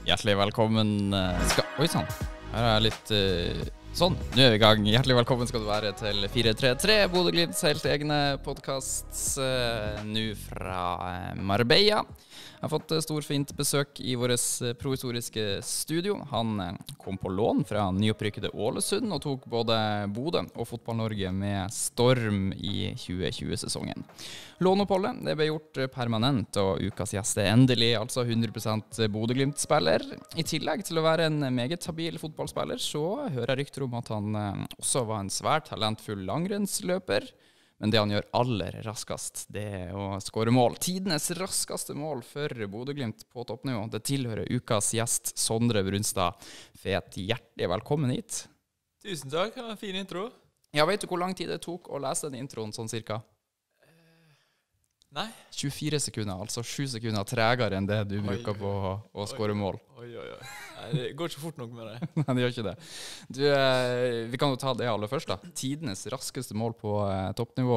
Hjertelig velkommen Oi sann, her er litt sånn, nå er vi I gang. Hjertelig velkommen skal du være til 433 Bodø Glimts helt egne podcasts nå fra Marbella. Jeg har fått storfint besøk I våres provisoriske studio. Han kom på lån fra nyopprykkede Ålesund og tok både Bodø og Fotball-Norge med storm I 2020-sesongen. Låneoppholdet det ble gjort permanent, og ukas gjest endelig altså 100% Bodø Glimt-spiller. I tillegg til å være en meget stabil fotballspiller, så hører jeg rykter om at han også var en svært talentfull langrennsløper. Men det han gjør aller raskest, det å skåre mål. Tidenes raskeste mål for Bodø Glimt på toppnivå. Det tilhører ukas gjest, Sondre Brunstad. Fet, hjertelig velkommen hit. Tusen takk, det var en fin intro. Ja, vet du hvor lang tid det tok å lese den introen, sånn cirka? Nei. 24 sekunder, altså 7 sekunder tregere enn det du bruker på å skåre mål. Oi. Nei, det går ikke fort nok med det. Nei, det gjør ikke det. Du, vi kan jo ta det aller først da. Tidenes raskeste mål på toppnivå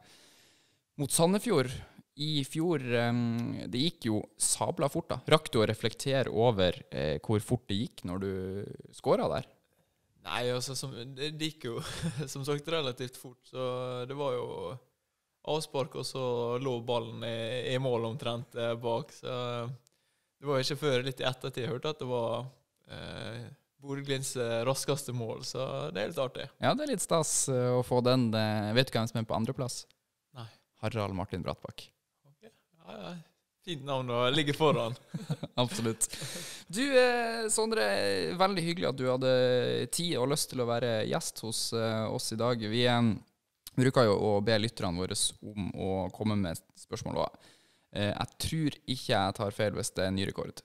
mot Sandefjord I fjor. Det gikk jo sabla fort da. Rakk du å reflektere over hvor fort det gikk når du skåret der? Nei, altså, det gikk jo som sagt relativt fort, så det var jo avspark, og så lå ballen I mål omtrent bak, så det var ikke før litt I ettertid jeg hørte at det var Bodø Glimts raskeste mål, så det litt artig. Ja, det litt stas å få den. Vet du hvem som på andre plass? Nei. Harald Martin Brattbakk. Okay. Ja. Fint navn å ligge foran. Absolutt. Du, Sondre, veldig hyggelig at du hadde tid og lyst til å være gjest hos oss I dag. Vi bruker jo å be lytterne våre om å komme med spørsmål. Jeg tror ikke jeg tar feil hvis det ny rekord.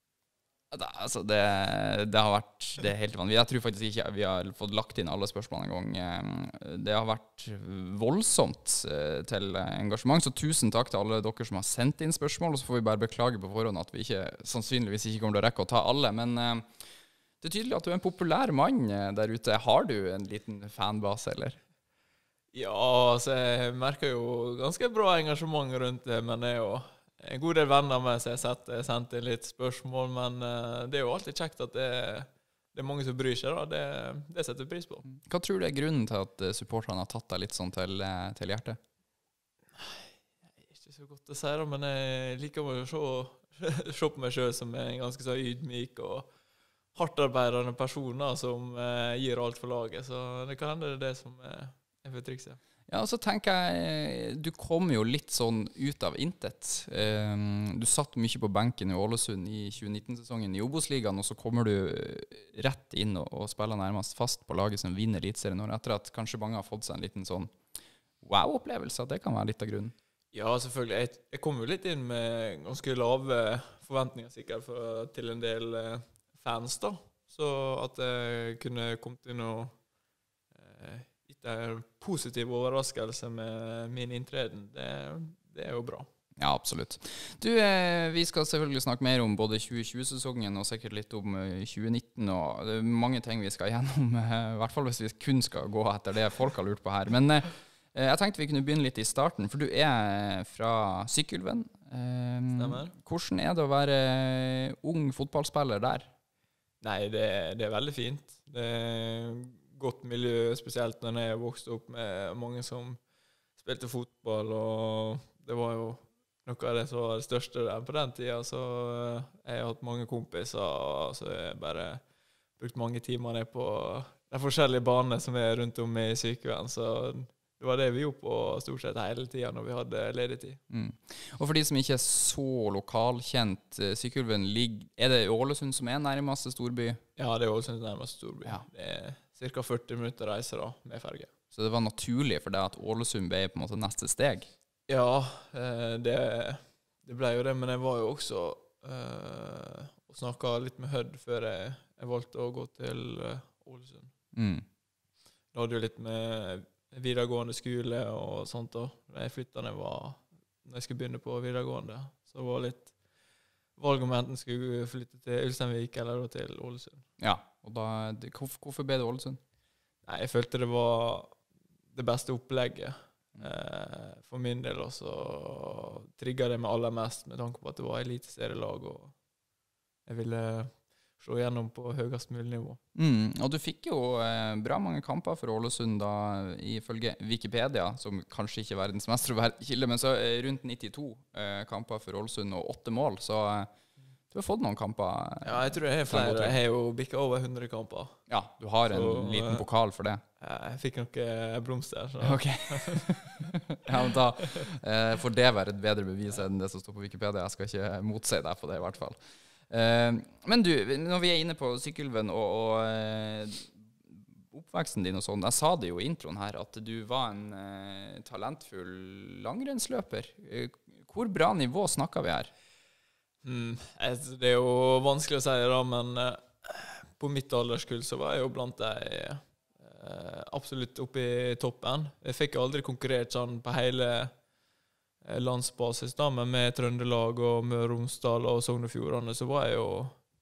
Det har vært det helt vanlig. Jeg tror faktisk ikke vi har fått lagt inn alle spørsmål en gang. Det har vært voldsomt til engasjement, så tusen takk til alle dere som har sendt inn spørsmål, og så får vi bare beklage på forhånd at vi sannsynligvis ikke kommer til å rekke å ta alle, men det tydelig at du en populær mann der ute. Har du en liten fanbase, eller? Ja, altså jeg merker jo ganske bra engasjement rundt det, men det jo en god del venner med så jeg sendte litt spørsmål, men det jo alltid kjekt at det mange som bryr seg da, det setter pris på. Hva tror du grunnen til at supporterne har tatt deg litt sånn til hjertet? Ikke så godt å si da, men jeg liker å se på meg selv som en ganske så ydmyk og hardtarbeidende person som gir alt for laget, så det kan hende det som for trikset. Ja, og så tenker jeg, du kom jo litt sånn ut av intet. Du satt mye på benken I Ålesund I 2019-sesongen I Obos-ligaen, og så kommer du rett inn og spiller nærmest fast på laget som vinner elitserien nå, etter at kanskje mange har fått seg en liten sånn wow-opplevelse. Det kan være litt av grunnen. Ja, selvfølgelig. Jeg kom jo litt inn med ganske lave forventninger sikkert til en del fans da, så at jeg kunne kommet inn og det en positiv overraskelse med min inntreden. Det jo bra. Ja, absolutt. Du, vi skal selvfølgelig snakke mer om både 2020-sesongen og sikkert litt om 2019, og det mange ting vi skal gjennom, I hvert fall hvis vi kun skal gå etter det folk har lurt på her. Men jeg tenkte vi kunne begynne litt I starten, for du fra Sykkylven. Stemmer. Hvordan det å være ung fotballspiller der? Nei, det veldig fint. Det godt miljø, spesielt når jeg vokste opp med mange som spilte fotball, og det var jo noe av det som var det største der på den tiden, så jeg har hatt mange kompiser, så jeg bare brukt mange timer ned på de forskjellige banene som rundt om I Sykkylven, så det var det vi gjorde på stort sett hele tiden når vi hadde ledig tid. Og for de som ikke så lokalkjent, Sykkylven det Ålesund som nærmeste storby? Ja, det Ålesund nærmeste storby. Ja. Det cirka 40 minutter reise da, med ferge. Så det var naturlig for deg at Ålesund ble på en måte neste steg? Ja, det ble jo det, men jeg var jo også og snakket litt med Hødd før jeg valgte å gå til Ålesund. Da hadde jo litt med videregående skole og sånt da. Når jeg flyttet når jeg skulle begynne på videregående, så var det litt valg om enten skulle flytte til Ulsteinvik eller til Ålesund. Ja, og da, hvorfor ble det Ålesund? Nei, jeg følte det var det beste opplegget for min del, og så trigget det meg aller mest med tanke på at det var eliteserielag, og jeg ville slå gjennom på høyest mulig nivå. Og du fikk jo bra mange kamper for Ålesund da, ifølge Wikipedia, som kanskje ikke er verdens mest troverdige kilde, men så rundt 92 kamper for Ålesund og 8 mål, så du har fått noen kamper. Ja, jeg tror jeg har flere. Jeg har jo bikket over 100 kamper. Ja, du har en liten pokal for det. Jeg fikk noen blomster. Så. Ok. Ja, men da får det være et bedre bevis enn det som står på Wikipedia. Jeg skal ikke motsi deg på det i hvert fall. Men du, når vi er inne på Sykkylven og oppveksten din og sånn, jeg sa det jo i introen her, at du var en talentfull langrennsløper. Hvor bra nivå snakker vi her? Det er jo vanskelig å si det da, men på mitt alderskull så var jeg jo blant de absolutt oppe i toppen. Jeg fikk aldri konkurrert sånn på hele landsbasis da, men med Trøndelag og Møre og Romsdal og Sogn og Fjordane så var jeg jo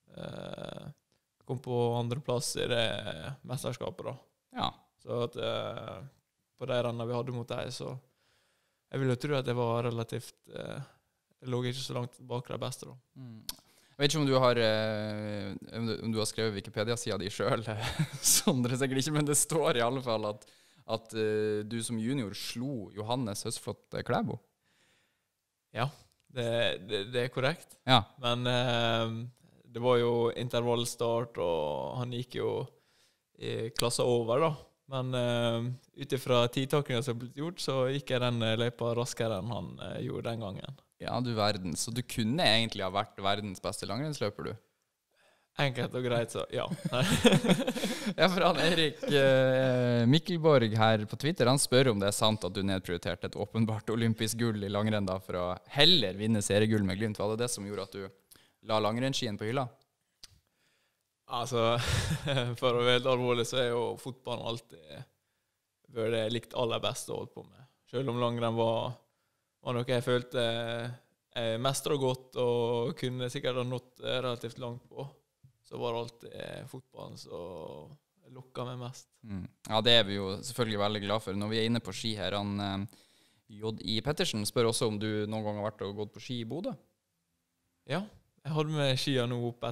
kom på andre plass i det mesterskapet da. Ja. Så at på de rennene vi hadde mot deg, så jeg vil jo tro at det var relativt jeg lå ikke så langt bak de beste da. Jeg vet ikke om du har skrevet Wikipedia-siden din selv, Sondre, sikkert ikke, men det står i alle fall at du som junior slo Johannes Høsflot Klæbo. Ja, det er korrekt. Ja. Men det var jo intervallstart, og han gikk jo i klassen over da. Men utifra tidtakningen som ble gjort, så gikk jeg den løypa raskere enn han gjorde den gangen. Ja, du verden. Så du kunne egentlig ha vært verdens beste langrennsløper, du? Enkelt og greit, så ja. Ja, for han Erik Mikkelborg her på Twitter, han spør om det er sant at du nedprioriterte et åpenbart olympisk gull i langrenn da, for å heller vinne seriegull med Glimt. Var det det som gjorde at du la langrennsskien på hylla? Altså, for å være helt alvorlig, så er jo fotballen alltid det likt aller best å holde på med. Selv om langrenn var noe jeg følte jeg mestret godt og kunne sikkert ha nått relativt langt på, så var det alltid fotballen som lokket meg mest. Ja, det er vi jo selvfølgelig veldig glad for. Når vi er inne på ski her, J.I. Pettersen spør også om du noen gang har vært og gått på ski i Bodø? Ja, jeg hadde med skia nå opp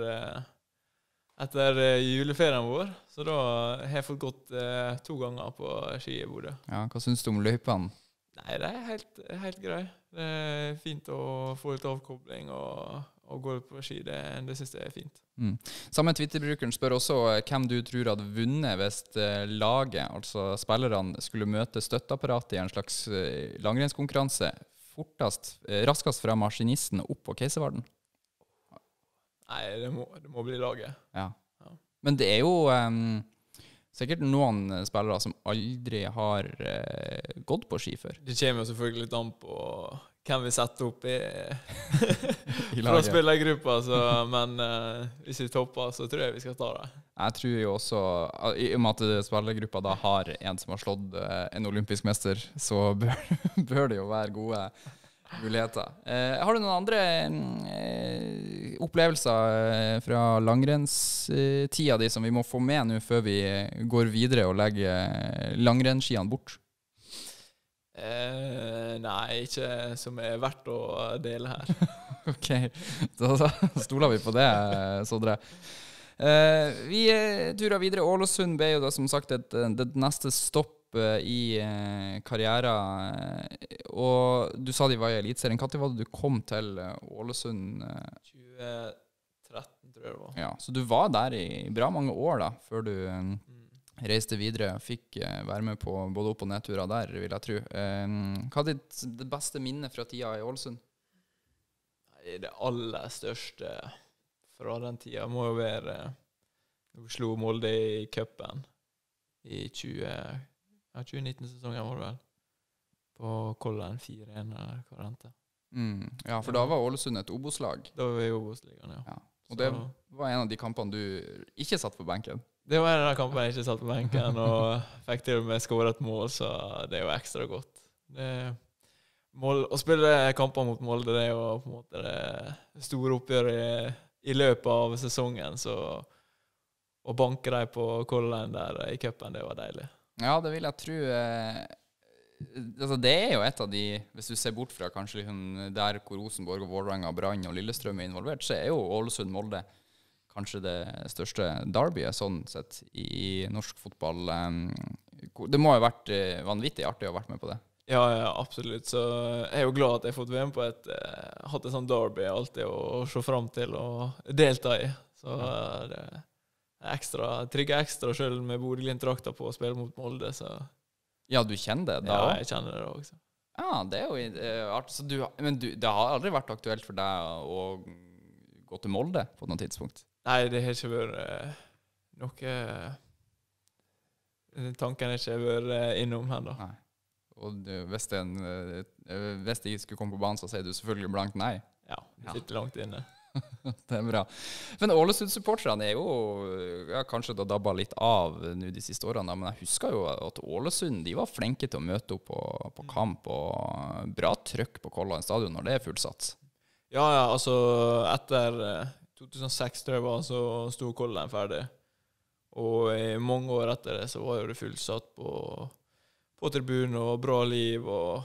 etter juleferien vår, så da har jeg fått gått 2 ganger på ski i Bodø. Ja, hva synes du om løypene? Nei, det er helt grei. Det er fint å få litt avkobling og gå på ski. Det synes jeg er fint. Samme Twitter-brukeren spør også hvem du tror hadde vunnet hvis laget, altså spillerne, skulle møte støtteapparatet i en slags langrennskonkurranse raskest fra maskinisten opp på Keiservarden. Nei, det må bli laget. Ja. Men det er jo sikkert noen spillere som aldri har gått på ski før. Det kommer jo selvfølgelig litt an på hvem vi setter opp for å spille i gruppa, men hvis vi topper, så tror jeg vi skal ta det. Jeg tror jo også, i og med at spillergruppa da har en som har slått en olympisk mester, så bør det jo være gode muligheter. Har du noen andre opplevelser fra langrennstida di som vi må få med nå før vi går videre og legger langrennsskiene bort? Nei, ikke som er verdt å dele her. Ok, da stoler vi på det, Sondre. Vi turer videre. Ålesund ble jo da som sagt det neste stopp i karrieren, og du sa de var i elitserien. Når var det du kom til Ålesund? 2013 tror jeg det var. Ja, så du var der i bra mange år da, før du reiste videre, fikk være med på både opp- og nedturer der, vil jeg tro. Hva er det beste minnet fra tida i Ålesund? Det aller største fra den tida må jo være når vi slo Molde i cupen i 2019-sesongen var det vel. På Kollen 4-1 eller hva det endte. Ja, for da var Ålesund et Obos-lag. Da var vi i Obos-ligaen, ja. Og det var en av de kampene du ikke satt på benken. Det var en av de kampene jeg ikke satt på benken, og fikk til og med skåret et mål, så det er jo ekstra godt. Å spille kamper mot Molde, det er jo på en måte det store oppgjøret i løpet av sesongen, så å banke deg på Kollen der i cupen, det var deilig. Ja, det vil jeg tro. altså det jo et av de, hvis du ser bort fra kanskje liksom der hvor Rosenborg og Vålerenga, Brann og Lillestrøm involvert, så jo Ålesund-Molde kanskje det største derbyet sånn sett i norsk fotball. Det må jo ha vært vanvittig artig å ha vært med på det. Ja, absolutt. Så jeg jo glad at jeg har fått være med på hatt et sånt derby alltid å se frem til og delta i. Så det trigger ekstra selv med Bodø Glimt-drakta på å spille mot Molde, så... Ja, du kjenner det da? Ja, jeg kjenner det også. Ja, det jo artig. Så men det har aldri vært aktuelt for deg å gå til Molde på noe tidspunkt? Nei, det har ikke vært noe... Tanken har ikke vært innom her da. Nei. Og hvis de skulle komme på banen, så sier du selvfølgelig blankt nei. Ja, det sitter langt inne. Det bra. Men Ålesund-supporterne jo kanskje da dabba litt av nå de siste årene, men jeg husker jo at Ålesund, de var flinke til å møte opp på kamp, og bra trykk på Color Line Stadion når det fullsatt. Ja, altså etter 2006 tror jeg var, så stod Color Line ferdig. Og i mange år etter det så var jo det fullsatt på tribunen og bra liv,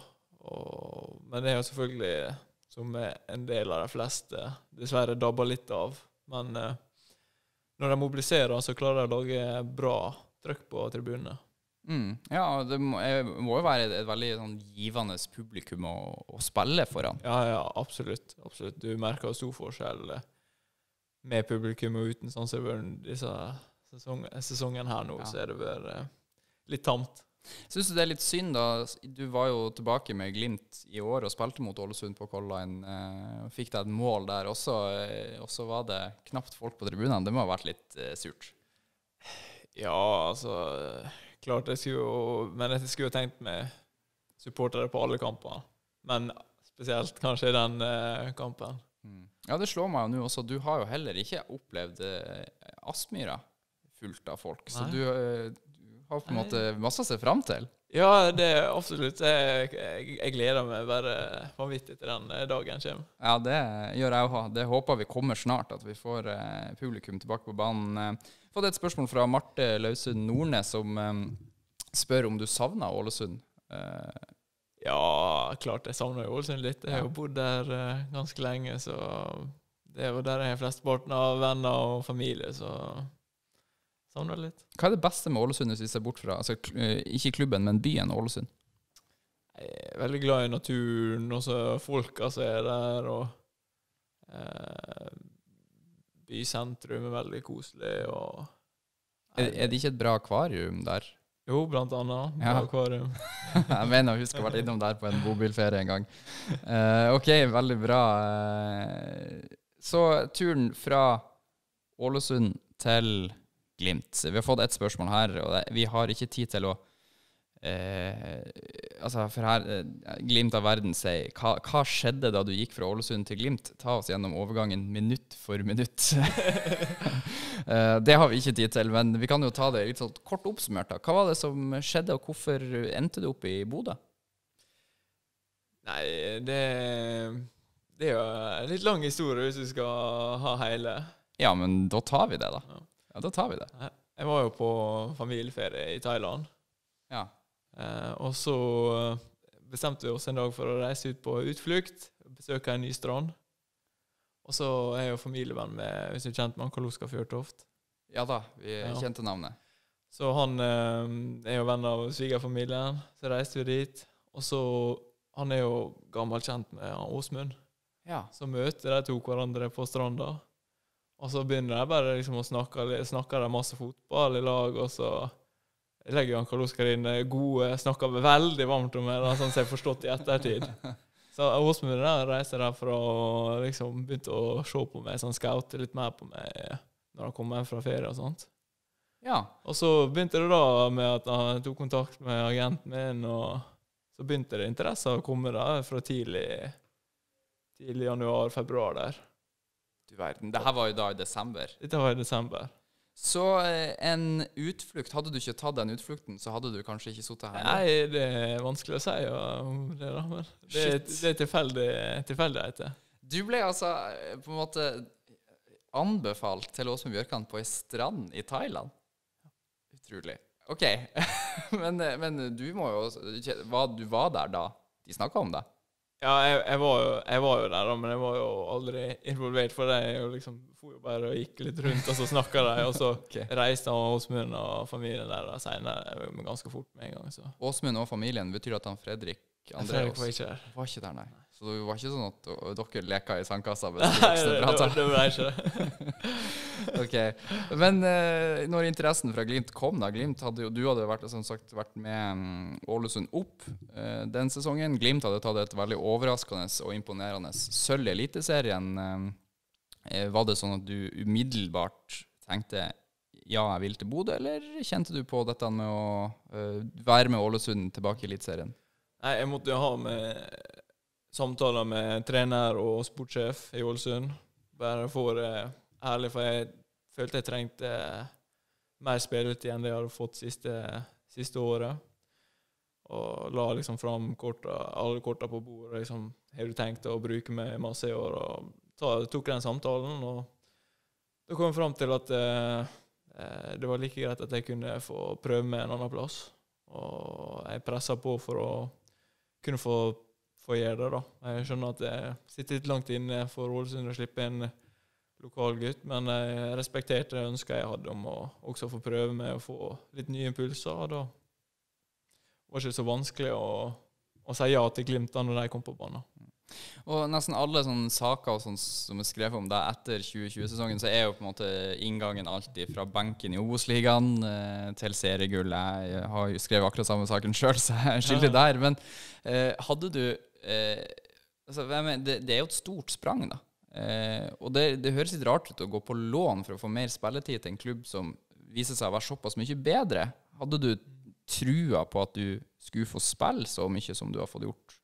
men det jo selvfølgelig, som en del av de fleste, dessverre dabber litt av. Men når de mobiliserer, så klarer de å lage bra trykk på tribunene. Ja, det må jo være et veldig sånn givende publikum å spille foran. Ja, absolutt. Du merker jo stor forskjell med publikum og uten, sånn som disse sesongen her nå, så det vært litt tamt. Synes du det litt synd da? Du var jo tilbake med Glimt i år og spilte mot Ålesund på Color Line, og fikk deg et mål der også, og så var det knapt folk på tribunene. Det må ha vært litt surt. Ja, altså, klart jeg skulle jo tenkt med supportere på alle kamper, men spesielt kanskje i den kampen. Ja, det slår meg jo nå også. Du har jo heller ikke opplevd Aspmyra fullt av folk, så du har på en måte masse å se frem til. Ja, det absolutt. Jeg gleder meg bare vanvittig til den dagen kommer. Ja, det gjør jeg også. Det håper vi kommer snart, at vi får publikum tilbake på banen. Fått et spørsmål fra Marte Lausund Nordnes, som spør om du savner Ålesund. Ja, klart jeg savner Ålesund litt. Jeg har jo bodd der ganske lenge, så det jo der jeg har flesteparten av venner og familie, så... savner litt. Hva det beste med Ålesund hvis vi ser bort fra, altså ikke klubben, men byen Ålesund? Jeg veldig glad i naturen, også folka som der, og bysentrum veldig koselig. Og, det ikke et bra akvarium der? Jo, blant annet. Bra akvarium. Jeg mener, husk å ha vært innom der på en bobilferie en gang. Ok, veldig bra. Så turen fra Ålesund til Glimt. Vi har fått et spørsmål her, og vi har ikke tid til å for her Glimt av verden sier, hva skjedde da du gikk fra Ålesund til Glimt? Ta oss gjennom overgangen minutt for minutt. Det har vi ikke tid til, men vi kan jo ta det litt sånn kort oppsummert da. Hva var det som skjedde, og hvorfor endte du opp i Bodø? Nei, det jo en litt lang historie hvis du skal ha hele. Ja, men da tar vi det da. Ja, da tar vi det. Jeg var jo på familieferie i Thailand. Ja. Og så bestemte vi oss en dag for å reise ut på utflukt, besøke en ny strand. Og så jo familievenn med, hvis du kjent med Karl Oskar Fjørtoft. Ja da, vi kjente navnet. Så han jo venn av svigerfamilien, så reiste vi dit. Og så, han jo gammelt kjent med Åsmund. Ja. Så møter de to hverandre på stranda. Og så begynner jeg bare liksom å snakke masse fotball i lag, og så legger han Karl Oskar inn snakker veldig varmt om det, sånn som jeg har forstått i ettertid. Så Åsmund reiser derfra og liksom begynte å se på meg, sånn scoute litt mer på meg når han kom hjem fra ferie og sånt. Ja. Og så begynte det da med at han tok kontakt med agenten min, og så begynte det interesse å komme da fra tidlig januar, februar der. Du verden, det her var jo da i desember. Dette var i desember. Så en utflukt, hadde du ikke tatt den utflukten, så hadde du kanskje ikke sittet her? Nei, det vanskelig å si om det da, men det tilfeldigheter. Du ble altså på en måte anbefalt til Åsmund Bjørkan på en strand i Thailand. Utrolig. Ok, men du må jo, du var der da de snakket om det? Ja, jeg var jo der da, men jeg var jo aldri involvert, for jeg jo liksom for jo bare og gikk litt rundt, og så snakket de, og så reiste Åsmund og familien der da, senere, ganske fort med en gang. Så. Åsmund og familien, betyr at han Fredrik Fredrik var ikke der. Var ikke der, nei. Så det var ikke sånn at dere leker i sandkassa mens de voksne prater? Det var ikke det. Ok, men når interessen fra Glimt kom da, Glimt hadde jo, du hadde vært, som sagt, vært med Ålesund opp den sesongen. Glimt hadde tatt et veldig overraskende og imponerende sølv i Eliteserien. Var det sånn at du umiddelbart tenkte, ja, jeg vil til Bodø, eller kjente du på dette med å være med Ålesund tilbake i Eliteserien? Nei, jeg måtte jo ha med samtaler med trener og sportssjef i Ålesund. Bare for ærlig, for jeg følte jeg trengte mer spilletid enn det jeg hadde fått siste året. Og la liksom fram alle korta på bordet. Liksom, har du tenkt å bruke meg masse i år? Og tok den samtalen, og da kom jeg fram til at det var like greit at jeg kunne få prøve med en annen plass. Og jeg presset på for å kunne få gjøre det da. Jeg skjønner at jeg sitter litt langt inne for Ålesund å slippe en lokal gutt, men jeg respekterte det ønsket jeg hadde om å også få prøve med å få litt nye impulser, og da var det ikke så vanskelig å si ja til Glimt da når de kom på banen. Og nesten alle sånne saker som er skrevet om deg etter 2020-sesongen, så er jo på en måte inngangen alltid fra benken i Obos-ligaen til seriegull. Jeg har jo skrevet akkurat samme saken selv, så jeg er skyldig der. Men hadde du altså, det er jo et stort sprang da. Og det høres litt rart ut å gå på lån for å få mer spilletid til en klubb som viser seg å være såpass mye bedre. Hadde du trua på at du skulle få spille så mye som du har fått gjort?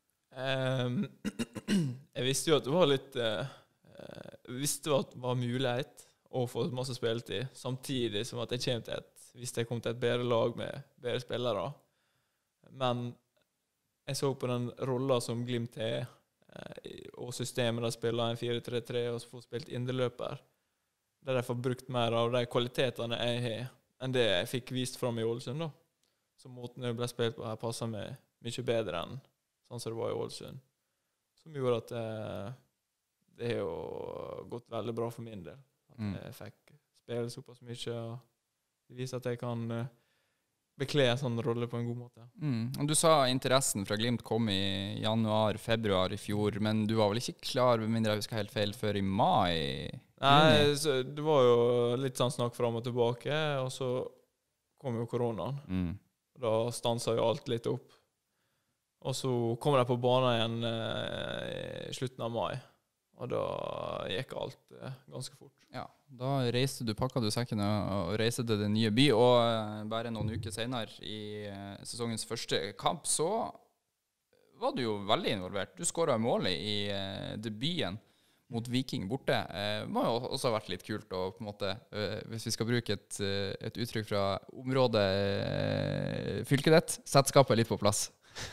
Jeg visste jo at det var litt visste at det var mulighet å få masse spilletid, samtidig som at jeg kom til et bedre lag med bedre spillere. Men jeg så på den rollen som Glimt er, og systemet der spiller en 4-3-3 og får spilt indreløper, der jeg får brukt mer av de kvalitetene jeg har enn det jeg fikk vist fram i Ålesund da. Så måten det ble spilt på her passet meg mye bedre enn sånn som det var i Ålesund, som gjorde at det har jo gått veldig bra for min del. At jeg fikk spille såpass mye, og det viser at jeg kan bekle en sånn rolle på en god måte. Du sa interessen fra Glimt kom i januar, februar i fjor, men du var vel ikke klar, med mindre jeg husker helt feil, før i mai? Nei, så det var jo litt sånn snakk frem og tilbake, og så kom jo koronaen. Da stanset jo alt litt opp. Og så kom de på banen igjen i slutten av mai, og da gikk alt ganske fort. Ja, da pakket du sekken og reiste til den nye by, og bare noen uker senere i sesongens første kamp, så var du jo veldig involvert. Du skåret målet i debuten mot Viking borte. Det må jo også ha vært litt kult, og på en måte, hvis vi skal bruke et uttrykk fra området fylket ditt, sett skapet litt på plass.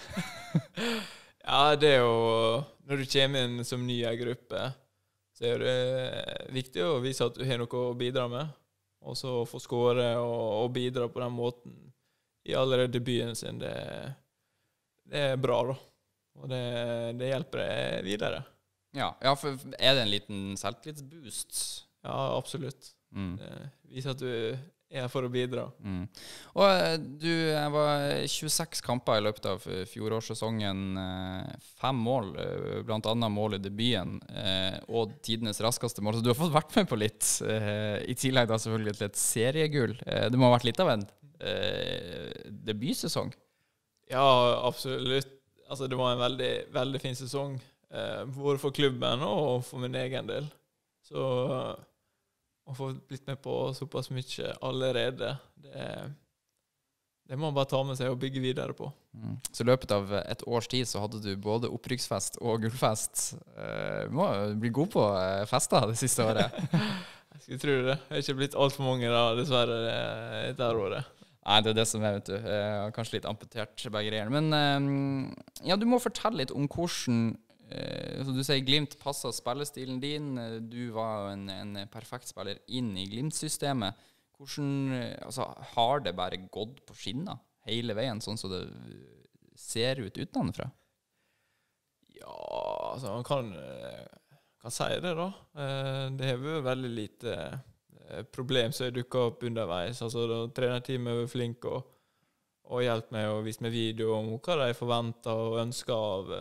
Ja, det er jo når du kommer inn som ny gruppe, så er det viktig å vise at du har noe å bidra med, og så få skåre og bidra på den måten i allerede debuten sin. Det er bra da, og det hjelper deg videre. Ja, for er det en liten selvtillitsboost? Ja, absolutt. Det viser at du er for å bidra. Og jeg var 26 kamper i løpet av fjorårssesongen, 5 mål, blant annet mål i debuten, og tidenes raskeste mål, så du har fått vært med på litt, i tillegg da selvfølgelig til et seriegull. Det må ha vært litt av en debutsesong. Ja, absolutt. Altså, det var en veldig, veldig fin sesong, både for klubben og for min egen del. Så å få blitt med på såpass mye allerede, det må man bare ta med seg og bygge videre på. Så i løpet av et års tid så hadde du både opprykksfest og gullfest. Du må bli god på fester det siste året. Jeg skulle tro det. Jeg har ikke blitt alt for mange da, dessverre, dette året. Nei, det er det som er, vet du. Jeg har kanskje litt amputert begge reierne. Men ja, du må fortelle litt om hvordan så du sier Glimt passet spillestilen din. Du var en perfekt spiller inn i Glimt-systemet. Altså, har det bare gått på skinner hele veien, sånn som det ser ut utenfra? Ja, altså man kan si det da. Det har vært veldig lite problem som dukket opp underveis. Altså trenerteamet var flink og hjelpt meg og vist meg video om hva de forventer og ønsker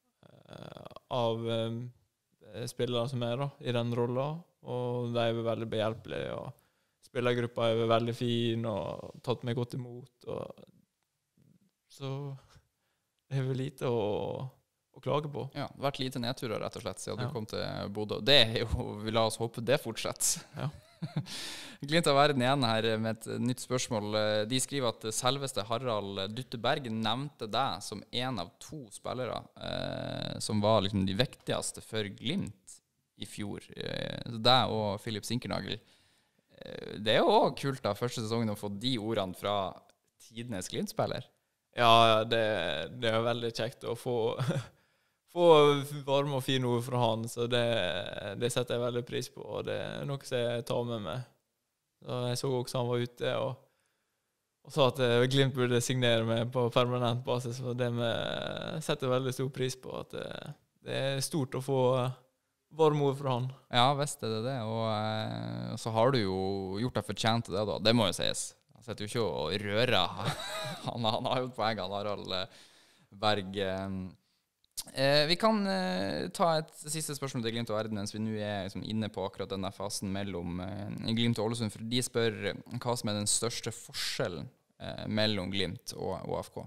av spillere som da, i den rollen. Og de var veldig behjelpelige, og spillergruppa var veldig fin og tatt meg godt imot. Så det er vel lite å klage på. Ja, det har vært lite nedturer rett og slett siden du kom til Bodø. Det er jo, vi la oss håpe det fortsetter. Ja. Glimt av verden igjen her med et nytt spørsmål. De skriver at selveste Harald Dutteberg nevnte deg som en av 2 spillere som var liksom de viktigste for Glimt i fjor. Deg og Philip Sinkernagel. Det er jo også kult da, første sesongen å få de ordene fra tidenes Glimt-spiller. Ja, det er veldig kjekt å få varme og fine ord fra han, så det setter jeg veldig pris på, og det er noe som jeg tar med meg. Så jeg så også han var ute og sa at Glimt burde signere meg på permanent basis, og det setter veldig stor pris på, at det er stort å få varme ord fra han. Ja, visst er det, og så har du jo gjort deg fortjent til det da, det må jo sies. Han setter jo ikke å røre. Han har jo poeng, han Harald Berg. Vi kan ta et siste spørsmål til Glimt og verden, mens vi nå er liksom inne på akkurat denne fasen mellom Glimt og Ålesund, for de spør hva som er den største forskjellen mellom Glimt og AFK.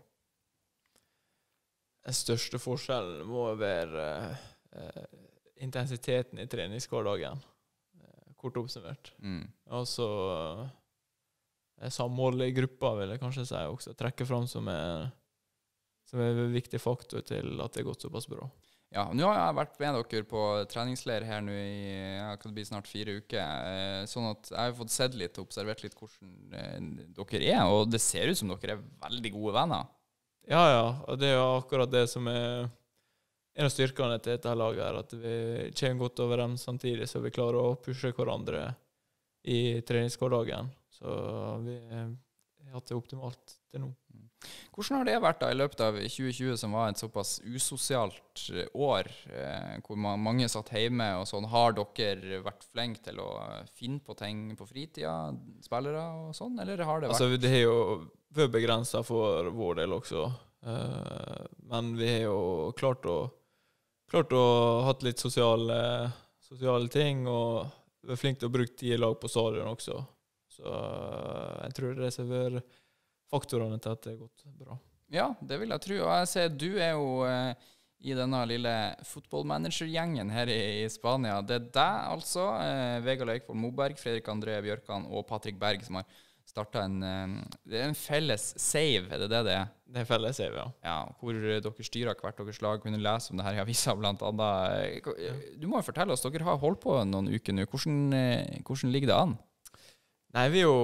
Den største forskjellen må være intensiteten i treningshverdagen, kort oppsummert. Og så samholdet i gruppa, vil jeg kanskje si også, trekke fram som en viktig faktor til at det har gått såpass bra. Ja, nå har jeg vært med dere på treningsleir her nå kan det bli snart 4 uker, sånn at jeg har fått sett litt og observert litt hvordan dere er, og det ser ut som dere er veldig gode venner. Ja, og det er akkurat det som er en av styrkene til dette laget her, at vi kommer godt overens samtidig, så vi klarer å pushe hverandre i treningshverdagen. Så vi har hatt det optimalt til nå. Hvordan har det vært da i løpet av 2020, som var et såpass usosialt år, hvor mange satt hjemme og sånn? Har dere vært flinke til å finne på ting på fritida, spillere og sånn, eller har det vært? Altså, det har jo vært begrenset for vår del også, men vi har jo klart å ha litt sosiale ting, og vi er flinke til å bruke tid i lag på stadion også. Så jeg tror det har vært faktorene til at det har gått bra. Ja, det vil jeg tro. Og jeg ser du er jo i denne lille fotballmanager-gjengen her i Spania. Det er deg altså, Vegard Leikvoll Moberg, Fredrik André Bjørkan og Patrick Berg som har startet en felles save, er det det er? Det er felles save, ja. Ja, hvor dere styrer hvert deres lag, kunne lese om det her i avisa blant annet. Du må jo fortelle oss, dere har holdt på noen uker nå. Hvordan ligger det an? Nei, vi jo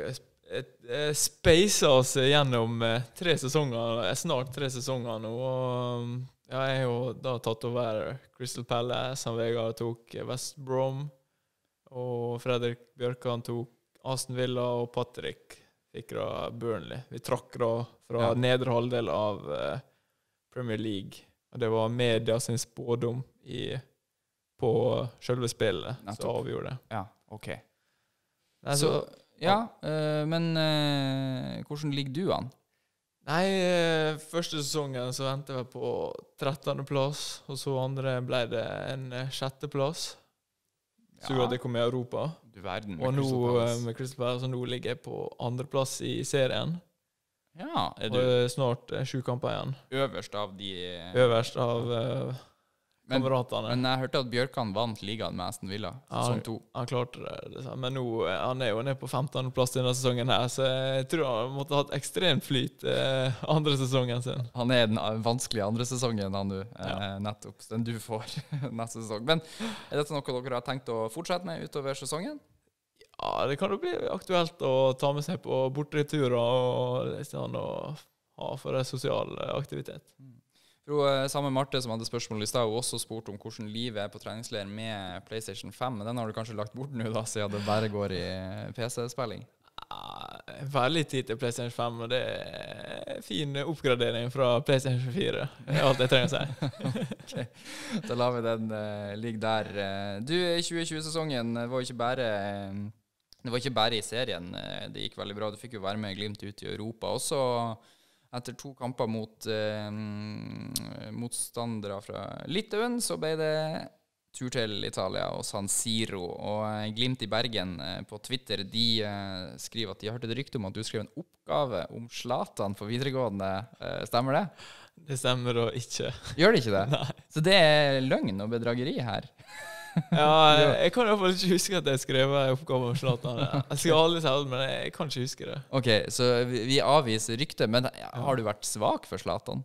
spacer oss gjennom 3 sesonger, snart 3 sesonger nå, og jeg har jo da tatt over Crystal Palace, han Vegard tok West Brom, og Fredrik Bjørkan tok Aston Villa, og Patrick fikk da Burnley. Vi trakk da fra nedre halvdel av Premier League, og det var media sin spådom på selve spillet, så avgjorde det. Ja, ok. Nei, men hvordan ligger du an? Nei, første sesongen så ventet jeg på 13. plass, og så andre ble det en 6. plass. Så at jeg kom i Europa. Du verden, og nå med Crystal Palace, så nå ligger jeg på 2. plass i serien. Ja, er du og snart 7 kamper igjen. Øverst av de Øverst av kameratene. Men jeg hørte at Bjørkan vant ligaen med Aston Villa, sesong 2. Han klarte det. Men nå han er jo nede på 15. plass denne sesongen her, så jeg tror han måtte ha hatt ekstremt flyt andre sesongen sin. Han er den vanskelige andre sesongen han nå, nettopp, den du får neste sesong. Men er dette noe dere har tenkt å fortsette med utover sesongen? Ja, det kan jo bli aktuelt å ta med seg på borteturer og ha for en sosial aktivitet. Samme Marte som hadde spørsmål i sted, og også spurt om hvordan livet på treningsleir med PlayStation 5, men den har du kanskje lagt bort nå da, siden det bare går i PC-spilling? Veldig tid til PlayStation 5, og det fin oppgradering fra PlayStation 4. Det alt jeg trenger å si. Okay. Da lar vi den ligge der. Du, 2020-sesongen var ikke bare... Det var ikke bare i serien det gikk veldig bra. Du fikk jo være med Glimt ut i Europa. Også etter 2 kamper mot motstandere fra Litauen, så ble det tur til Italia og San Siro. Og Glimt i Bergen på Twitter, de skriver at de har hørt et rykte om at du skrev en oppgave om Zlatan på videregående. Stemmer det? Det stemmer da ikke. Gjør det ikke det? Nei. Så det er løgn og bedrageri her? Ja, jeg kan i hvert fall ikke huske at jeg skrev en oppgave om Zlatan. Jeg skal aldri si det, men jeg kan ikke huske det. Ok, så vi avviser ryktet, men har du vært svak for Zlatan?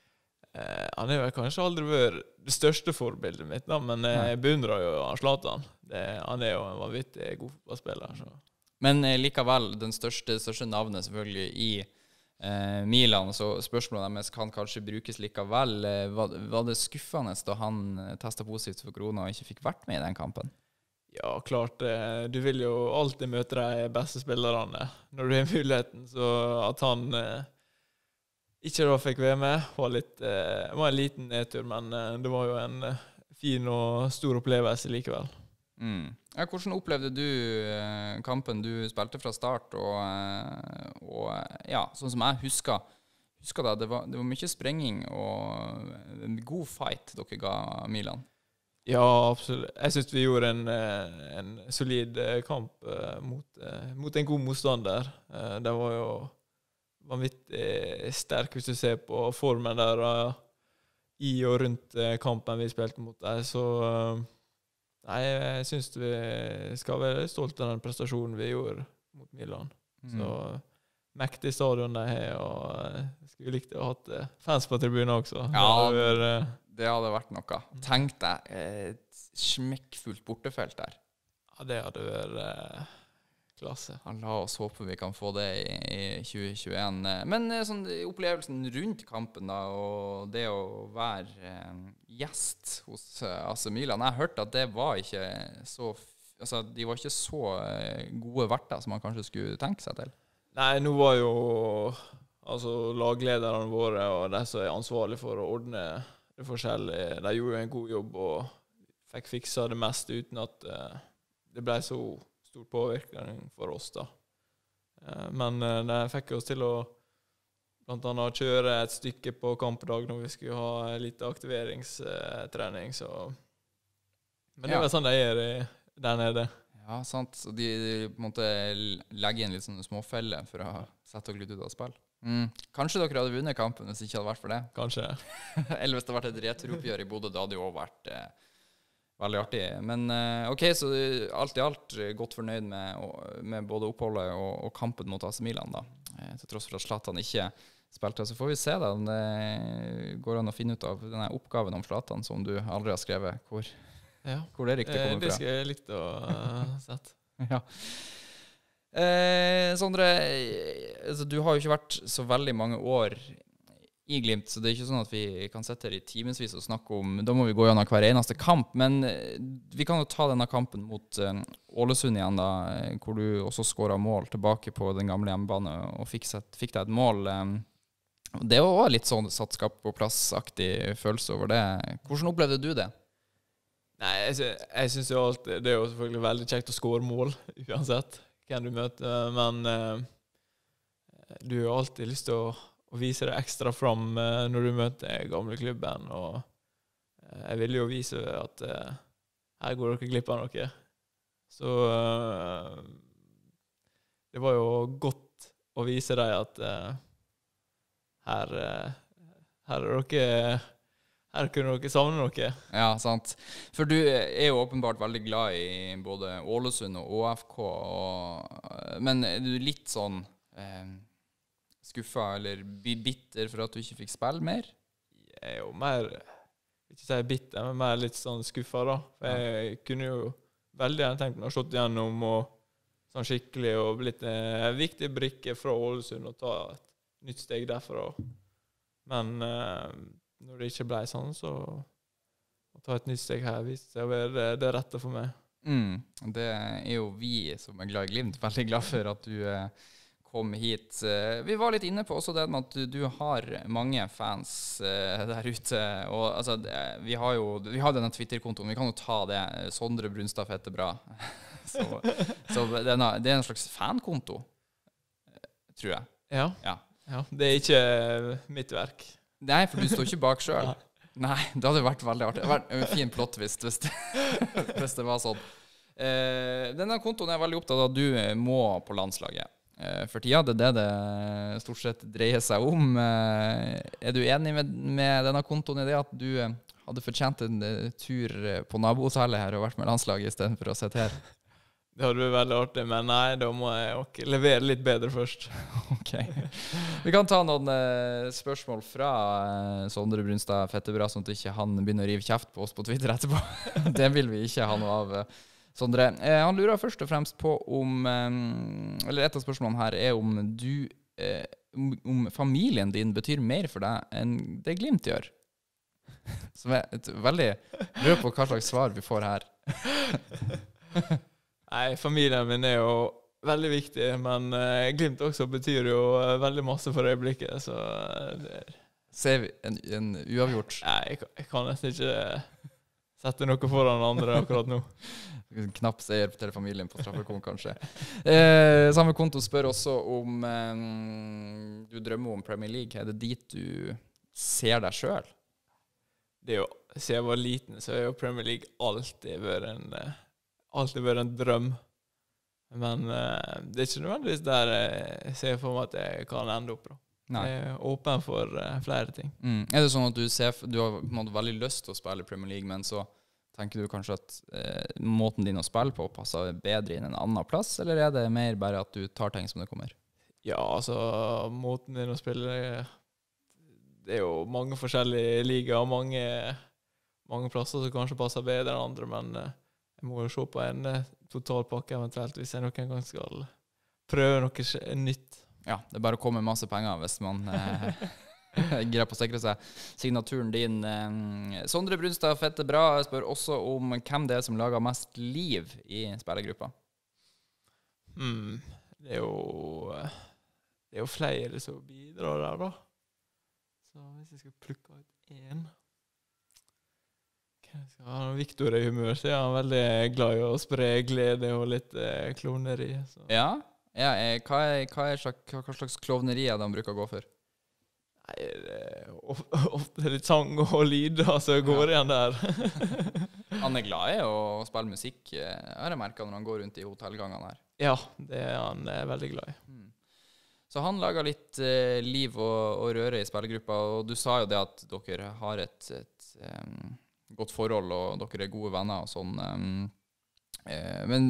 Han er vel kanskje aldri vært det største forbildet mitt, da, men jeg beundrer jo Zlatan. Han er jo en vanvittig god fotballspiller. Så. Men likevel, den største navnet selvfølgelig i Milan, så spørsmålet deres kan kanskje brukes likevel. Var det skuffende da han testet positivt for korona og ikke fikk vært med i den kampen? Ja, klart. Du vil jo alltid møte de beste spillerne når du har muligheten, så at han ikke da fikk være med var en liten nedtur, men det var jo en fin og stor opplevelse likevel. Ja, hvordan opplevde du kampen? Du spilte fra start, og ja, sånn som jeg husker det var mye sprenging og en god fight dere ga Milan. Ja, absolutt. Jeg synes vi gjorde en solid kamp mot en god motstander. Det var jo vanvittig sterk hvis du ser på formen der i og rundt kampen vi spilte mot deg, så nei, jeg synes vi skal være stolt av den prestasjonen vi gjorde mot Milan. Så mektig stadion de har, og jeg skulle likt å ha hatt fans på tribunen også. Ja, det hadde vært noe. Tenk deg et smekkfullt bortefelt der. Ja, det hadde vært klasse. La oss håpe vi kan få det i 2021. Men sånn, opplevelsen rundt kampen da, og det å være gjest hos AC Milan, jeg har hørt at det var ikke så, altså, de var ikke så gode verter som man kanskje skulle tenke seg til. Nei, nå var jo laglederne våre og de som er ansvarlige for å ordne det forskjellige, de gjorde en god jobb og fikk fiksa det meste uten at det ble så stor påvirkning for oss da. Men det fikk oss til å blant annet kjøre et stykke på kampdag når vi skulle ha litt aktiveringstrening, så men det var sånn de gjør der nede. Ja, sant. Så de på en måte legger inn litt sånne småfeller for å sette dere litt ut av spill. Kanskje dere hadde vunnet kampen hvis det ikke hadde vært for det? Kanskje. Eller hvis det hadde vært et returoppgjør i Bodø, da hadde det jo vært veldig artig. Men ok, så alt i alt godt fornøyd med både oppholdet og kampen mot AC Milan da. Til tross for at Zlatan ikke spilte, så får vi se da om det går an å finne ut av denne oppgaven om Zlatan som du aldri har skrevet. Hvor det riktig kommer fra. Det skal jeg likt å sette. Ja. Sondre, altså, du har jo ikke vært så veldig mange år i Glimt, så det er ikke sånn at vi kan sette her i timesvis og snakke om, da må vi gå gjennom hver eneste kamp, men vi kan jo ta denne kampen mot Ålesund igjen da, hvor du også skåret mål tilbake på den gamle hjemmebane og fikk deg et mål. Det var også litt sånn satt skap på plass-aktig følelse over det. Hvordan opplevde du det? Nei, jeg synes jo alltid, det er jo selvfølgelig veldig kjekt å skåre mål, uansett hvem du møter, men du har jo alltid lyst til å vise det ekstra fram når du møter gamle klubben, og jeg ville jo vise at her går dere glipp av noe. Så det var jo godt å vise deg at her er dere... Her kunne dere savne noe. Ja, sant. For du er jo åpenbart veldig glad i både Ålesund og ÅFK, men er du litt sånn skuffet eller bitter for at du ikke fikk spille mer? Jeg er jo mer, ikke si bitter, men mer litt sånn skuffet da. For jeg kunne jo veldig gjerne tenkt meg å slått gjennom og sånn skikkelig og blitt en viktig brikke fra Ålesund og ta et nytt steg derfra. Men når det ikke ble sånn, så å ta et nytt steg her viste seg å være det rette for meg. Det er jo vi som er glad i Glimt, veldig glad for at du kom hit. Vi var litt inne på også det med at du har mange fans der ute, og altså, vi har denne Twitter-kontoen, vi kan jo ta det, Sondre Brunstad Fettebra, så det er en slags fankonto, tror jeg. Ja, det er ikke mitt verk. Nei, for du står ikke bak selv. Nei, det hadde vært veldig artig. Det hadde vært en fin plottvist hvis det var sånn. Denne kontoen er veldig opptatt av at du må på landslaget. For tida, det stort sett dreier seg om. Er du enig med denne kontoen i det at du hadde fortjent en tur på nabohotellet her og vært med landslaget i stedet for å sitte her? Det hadde vært veldig artig, men nei, da må jeg levere litt bedre først. Ok. Vi kan ta noen spørsmål fra Sondre Brunstad Fettebra, sånn at ikke han begynner å rive kjeft på oss på Twitter etterpå. Det vil vi ikke ha noe av. Sondre, han lurer først og fremst på eller et av spørsmålene her er om familien din betyr mer for deg enn det Glimt gjør. Som er et veldig lurer på hva slags svar vi får her. Nei, familien min er jo veldig viktig, men Glimt også betyr jo veldig masse for øyeblikket, så Ser vi en uavgjort? Nei, jeg kan nesten ikke sette noe foran andre akkurat nå. Knapp seier til familien på straffekonk, kanskje. Samme konto spør også om du drømmer om Premier League. Er det dit du ser deg selv? Det er jo, siden jeg var liten, så er jo Premier League alltid vært en drøm. Men det er ikke nødvendigvis der jeg ser for meg at jeg kan ende opp. Da. Jeg er åpen for flere ting. Er det sånn at du har på en måte veldig lyst til å spille Premier League, men så tenker du kanskje at måten din å spille på passer bedre inn en annen plass, eller er det mer bare at du tar ting som det kommer? Ja, altså, måten din å spille, det er jo mange forskjellige ligaer, mange plasser som kanskje passer bedre enn andre, men jeg må jo se på en totalpakke eventuelt, hvis jeg noen gang skal prøve noe nytt. Ja, det er bare å komme med masse penger hvis man greier på å sikre seg signaturen din. Sondre Brunstad Fettebra spør også om hvem det er som lager mest liv i spillergruppa. Det er jo flere som bidrar der, da. Så hvis jeg skal plukke ut en... Victor er i humør, så er han veldig glad i å spre glede og litt klovneri. Så. Ja, hva slags klovneri er det han bruker å gå for? Nei, det er ofte litt sang og lyd, så går igjen der. Han er glad i å spille musikk, har jeg merket når han går rundt i hotellgangene her. Ja, det er han veldig glad i. Så han lager litt liv og røre i spillergruppa, og du sa jo det at dere har et godt forhold, og dere er gode venner og sånn. Men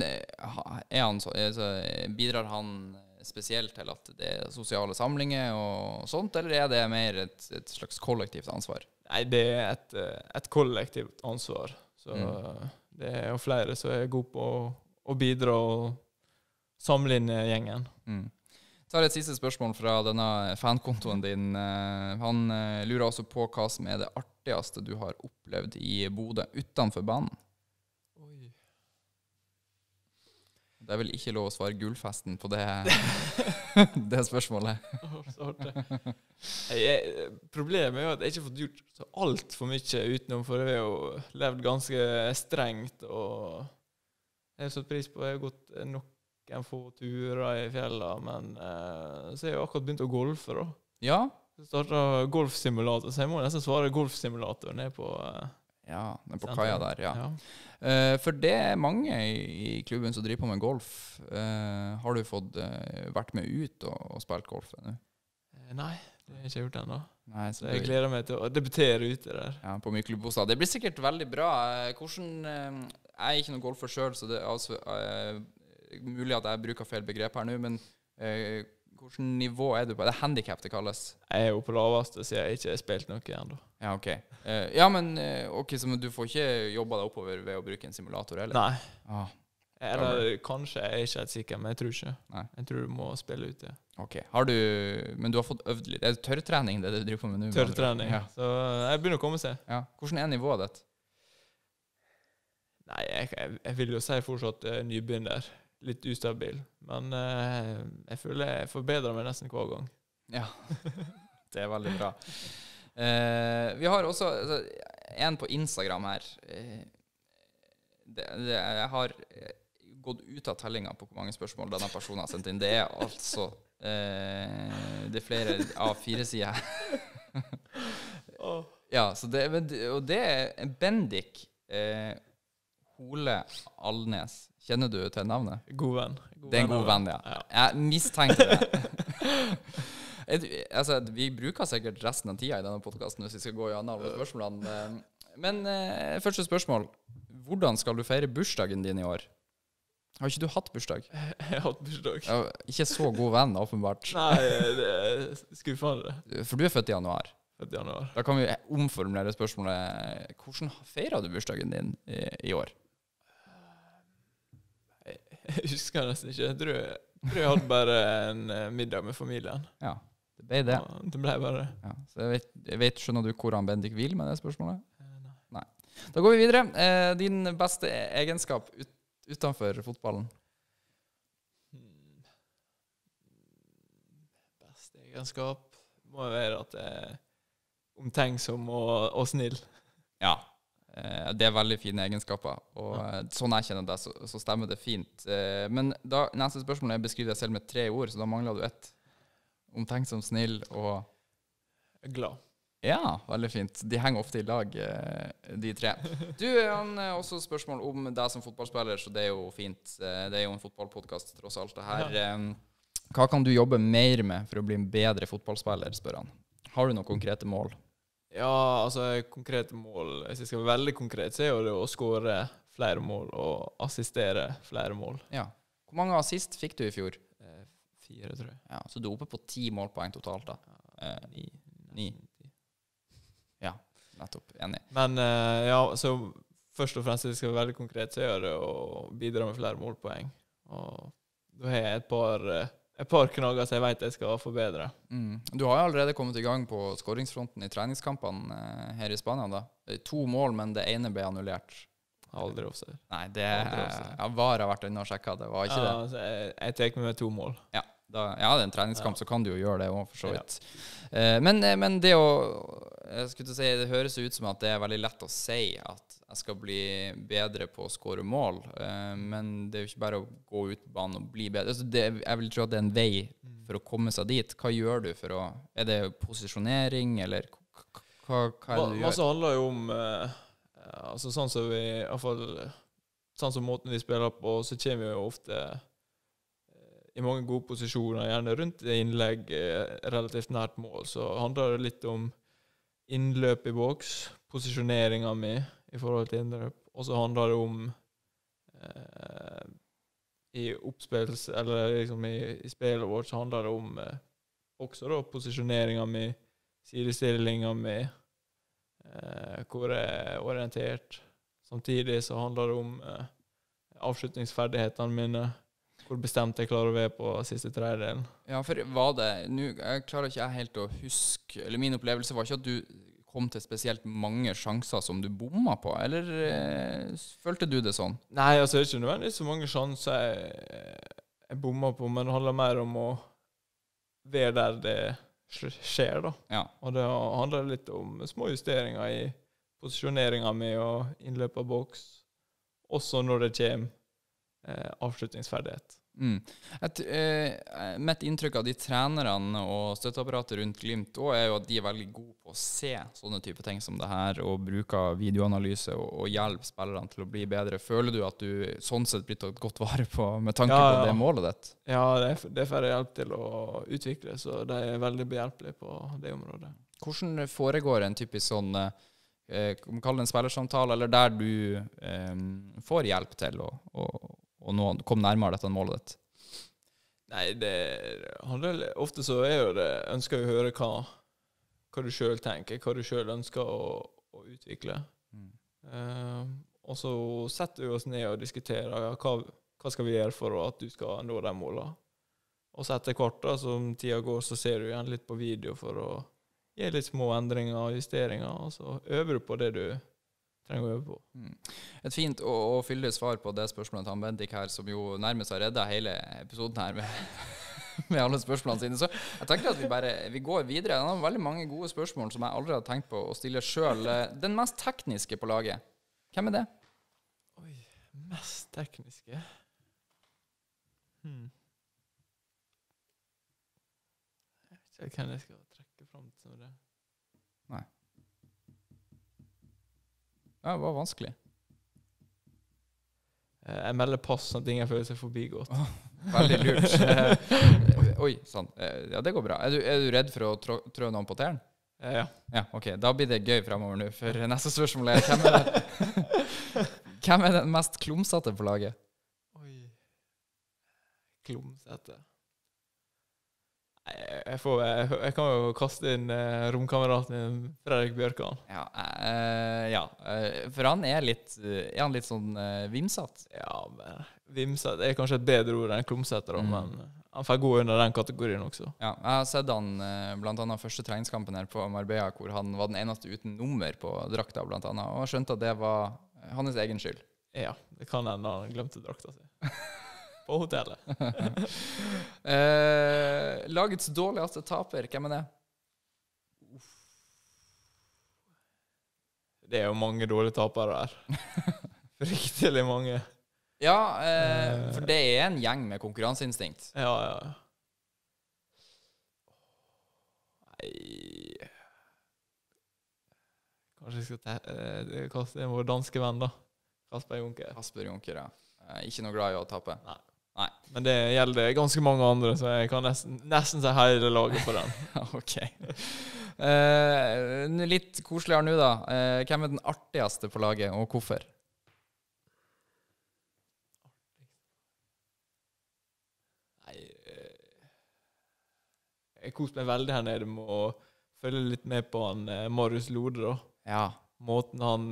bidrar han spesielt til at det er sosiale samlinger og sånt, eller er det mer et slags kollektivt ansvar? Nei, det er et kollektivt ansvar. Så det er jo flere som er gode på å bidra og samle inn gjengen. Så har jeg et siste spørsmål fra denne fankontoen din. Han lurer også på hva som er det artigste du har opplevd i Bodø utenfor banen. Oi. Det er vel ikke lov å svare gullfesten på det, det spørsmålet. Så artig. Problemet er jo at jeg ikke har fått gjort så alt for mye utenom, for jeg har jo levd ganske strengt, og jeg har satt pris på, jeg har gått nok en få turer i fjellet, men så har jeg akkurat begynt å golfe da. Ja? Så startet golfsimulator, så jeg må nesten svare golfsimulator ned på kaia der, ja. For det er mange i klubben som driver på med golf. Har du fått vært med ut og spilt golf nå? Nei, det har jeg ikke gjort ennå. Nei, så jeg gleder meg til å debutere ute der. Ja, på Myklebostad. Det blir sikkert veldig bra. Jeg er ikke noen golfer selv, så det er mulig at jeg bruker feil begrep her nå, men hvilket nivå er du på? Er det handicap det kalles? Jeg er jo på laveste, så jeg ikke har spilt noe igjen da. Ja, ok. Ja, men ok, så du får ikke jobba deg oppover ved å bruke en simulator, eller? Nei. Eller kanskje, jeg er ikke helt sikker, men jeg tror ikke. Nei. Jeg tror du må spille ut det. Ok, men du har fått øvd litt. Er det tørrtrening det du driver på med nå? Tørrtrening, Ja. så jeg begynner å komme seg. Ja. Hvordan er nivået ditt? Nei, jeg vil jo si fortsatt nybegynner. Litt ustabil. Men jeg føler jeg forbedrer meg nesten hver gang. Ja, det er veldig bra. Vi har også en på Instagram her. Jeg har gått ut av tellinga på hvor mange spørsmål denne personen har sendt inn. Det er altså det er flere A4-sider. Ja, så og det er Bendik Hole Alnes. Kjenner du til navnet? God venn. Det er en god venn, ja. Jeg mistenkte det. Altså, vi bruker sikkert resten av tida i denne podcasten hvis vi skal gå gjennom alle spørsmålene. Men første spørsmål. Hvordan skal du feire bursdagen din i år? Har ikke du hatt bursdag? Jeg har hatt bursdag. Ja, ikke så god venn, åpenbart. Nei, det er skuffende. For du er født i januar. Født i januar. Da kan vi omformulere spørsmålet. Hvordan feirer du bursdagen din i år? Jeg husker nesten ikke. Jeg tror jeg hadde bare en middag med familien. Ja, det ble det. Ja, det ble bare det. Ja, så skjønner du hvordan Bendik vil med det spørsmålet? Nei. Da går vi videre. Din beste egenskap utenfor fotballen? Beste egenskap må være at jeg er omtenksom og snill. Ja, det er veldig fine egenskaper, og sånn jeg kjenner deg, så stemmer det fint. Men da, neste spørsmål er beskriver deg selv med 3 ord, så da mangler du ett. Omtenksom, snill og... Glad. Ja, veldig fint. De henger ofte i lag, de 3. Du, han har også spørsmål om deg som fotballspiller, så det er jo fint. Det er jo en fotballpodcast tross alt det her. Ja. Hva kan du jobbe mer med for å bli en bedre fotballspiller, spør han. Har du noen konkrete mål? Ja, altså konkrete mål. Hvis jeg skal være veldig konkret, så er jo det å skåre flere mål og assistere flere mål. Ja. Hvor mange assist fikk du i fjor? 4, tror jeg. Ja, så du er oppe på 10 målpoeng totalt da? 9. Ja, nettopp. Enig. Men ja, så først og fremst, hvis jeg skal være veldig konkret, så er det å bidra med flere målpoeng. Og da har jeg et par knagger så jeg vet jeg skal forbedre. Du har jo allerede kommet i gang på skåringsfronten i treningskampene her i Spania da. 2 mål, men det ene ble annullert. Aldri offside. Nei, jeg var vært inne og sjekket, det var ikke det. Altså, jeg tar med 2 mål. Ja, det er en treningskamp, så kan du jo gjøre det også, for så vidt. Ja. Men det å, jeg skulle si, det høres ut som at det er veldig lett å si at jeg skal bli bedre på å skåre mål, men det er jo ikke bare å gå ut på banen og bli bedre. Altså jeg vil tro at det er en vei for å komme seg dit. Hva gjør du er det posisjonering, eller hva er det du gjør? Masse handler jo om, altså sånn som vi, i hvert fall, sånn som måten vi spiller på, så kommer vi jo ofte i mange gode posisjoner, gjerne rundt innlegg, relativt nært mål, så handler det litt om innløp i boks, posisjoneringa mi i forhold til innløp, og så handler det om i oppspills, eller liksom i spillet vårt, så handler det om også da posisjoneringa mi, sidestillinga mi, hvor jeg er orientert. Samtidig så handler det om avslutningsferdighetene mine, hvor bestemt jeg klarer å være på siste tredjedelen. Ja, for jeg klarer ikke helt å huske, eller min opplevelse var ikke at du kom til spesielt mange sjanser som du bomma på, eller følte du det sånn? Nei, altså det er ikke nødvendigvis så mange sjanser jeg bomma på, men det handler mer om å være der det skjer da. Ja. Og det handler litt om små justeringer i posisjoneringa mi og innløp av boks, også når det kommer avslutningsferdighet. Mitt inntrykk av de trenerne og støtteapparatet rundt Glimt også er jo at de er veldig gode på å se sånne type ting som det her, og bruker videoanalyse og hjelpe spillerne til å bli bedre. Føler du at du sånn sett blir tatt godt vare på med tanke på det målet ditt? Ja, det får hjelp til å utvikle, så de er veldig behjelpelige på det området. Hvordan foregår en typisk sånn kan kalle det en spillersamtale, eller der du får hjelp til og nå kom nærmere dette målet ditt? Nei, det handler ofte så er jo det, ønsker å høre hva du selv tenker, hva du selv ønsker å utvikle. Og så setter vi oss ned og diskuterer hva skal vi gjøre for at du skal nå de målene. Og så etter hvert da, som tida går, så ser du igjen litt på video for å gi litt små endringer og justeringer, og så øver du på det du trenger å øve på. Et fint og fyldig svar på det spørsmålet til Bendik her, som jo nærmest har reddet hele episoden her med alle spørsmålene sine. Så jeg tenker at vi går videre. Det er veldig mange gode spørsmål som jeg aldri har tenkt på å stille selv. Den mest tekniske på laget, hvem er det? Oi, mest tekniske? Jeg vet ikke hvem jeg skal trekke frem til det. Nei. Ja, det var vanskelig. Jeg melder pass sånn at ingen føler seg forbigått. Veldig lurt. Oi, sånn. Ja, det går bra. Er du redd for å trå noen på tæren? Ja. Ja, ok. Da blir det gøy fremover nå, for neste spørsmål er hvem er den mest klumsete på laget? Oi. Klumsete. Jeg kan jo kaste inn romkameraten min, Fredrik Bjørkan. Ja, for han er litt sånn vimsatt. Ja, men vimsatt er kanskje et bedre ord enn klumsete, men han får gå under den kategorien også. Ja, jeg har sett han blant annet første treningskampen her på Marbella, hvor han var den eneste uten nummer på drakta, blant annet, og skjønte at det var hans egen skyld. Ja, det kan hende han glemte drakta si. På hotellet. Lagets dårligste taper, hvem er det? Det er jo mange dårlige tapere her. Fryktelig mange. Ja, for det er en gjeng med konkurranseinstinkt. Ja. Nei. Kanskje jeg skal kaste en vår danske venn da. Kasper Junker, ja. Ikke noe glad i å tape. Nei. Men det gjelder ganske mange andre, så jeg kan nesten si hele laget på den. Ok. Litt koseligere nå da. Hvem er den artigste på laget, og hvorfor? Nei, jeg koser meg veldig her nede med å følge litt med på han Marius Lode da. Ja. Måten han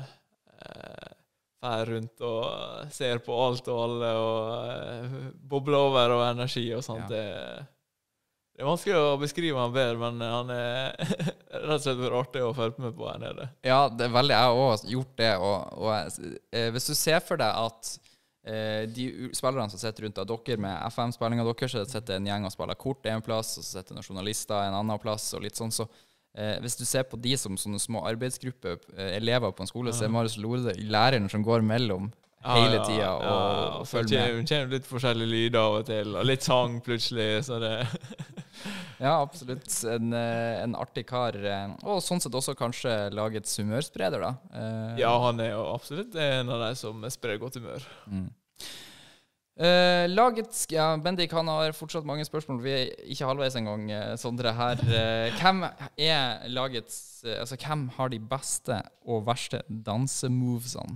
fer rundt og ser på alt og alle og bobler over og energi og sånt. Ja. Det er vanskelig å beskrive han bedre, men han er rett og slett artig å følge med på her nede. Ja, det er veldig, jeg har også gjort det, og hvis du ser for deg at de spillerne som sitter rundt av dere med FM-spilling av dere, så sitter en gjeng og spiller kort en plass, og så sitter noen journalister en annen plass, og litt sånn, så hvis du ser på de som sånne små arbeidsgrupper, elever på en skole, så er Marius Lode læreren som går mellom hele tiden og følger med. Hun kjenner litt forskjellige lyder av og til, og litt sang plutselig, så det... Ja, absolutt. En artig kar, og sånn sett også kanskje lagets humørspreder da. Ja, han er jo absolutt en av de som sprer godt humør. Bendik, han har fortsatt mange spørsmål. Vi er ikke halvveis en gang, Sondre her. Hvem er lagets, altså hvem har de beste og verste dansemovesene?